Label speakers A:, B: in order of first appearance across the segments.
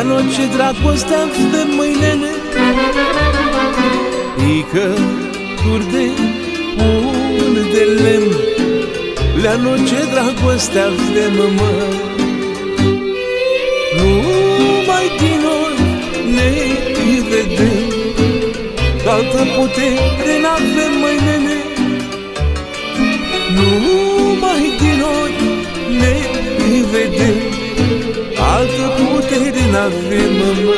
A: noi ce dragostea de mâinele Ică de un de lemn La noi ce dragostea de mămă Numai din noi ne vedem Altă putere n-avem mâinele Numai din noi ne vedem Altă putere n-avem, mă.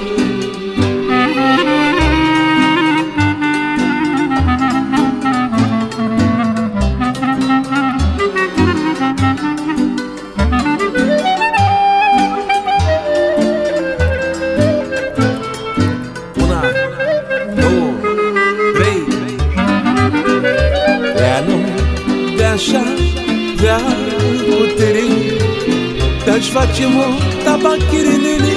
A: Una, două, trei Ea nu de așa vrea putere Te-aș face o tabachirenele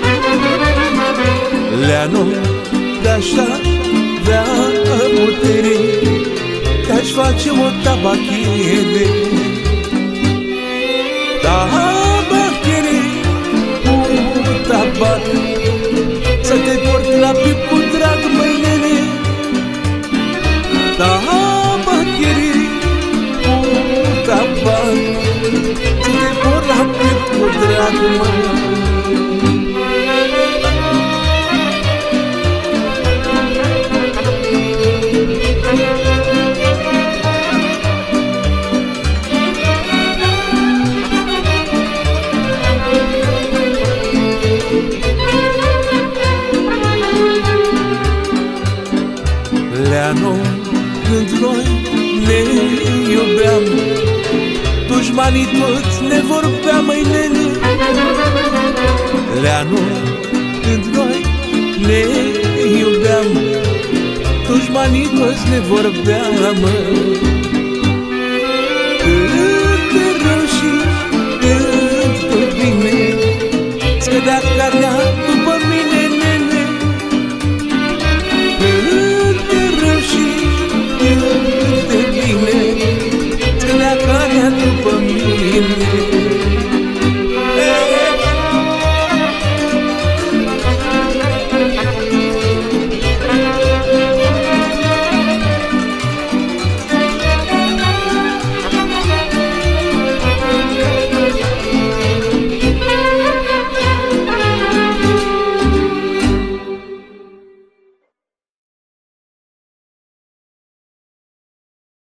A: Leanu de-așa vrea putere Te-aș face o tabachire Tabachere, un tabac Să te porți la pip cu drag mâinele Tabachere, un tabac Să te porți la pip cu drag mâinele Leanu, când noi ne iubeam Dușmanii toți ne vorbea mâinele Leanu, când noi ne iubeam Dușmanii toți ne vorbea, mă Cât de rău și cât de bine Scădea carnea după mine, nene Cât de rău și cât de bine Scădea carnea după mine